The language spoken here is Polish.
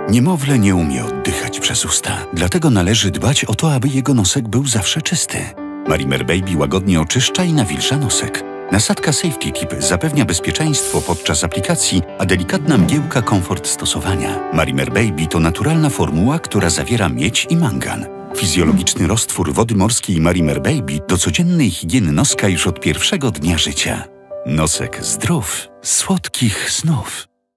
Niemowlę nie umie oddychać przez usta, dlatego należy dbać o to, aby jego nosek był zawsze czysty. Marimer Baby łagodnie oczyszcza i nawilża nosek. Nasadka Safety Tip zapewnia bezpieczeństwo podczas aplikacji, a delikatna mgiełka komfort stosowania. Marimer Baby to naturalna formuła, która zawiera miedź i mangan. Fizjologiczny roztwór wody morskiej Marimer Baby do codziennej higieny noska już od pierwszego dnia życia. Nosek zdrów, słodkich snów.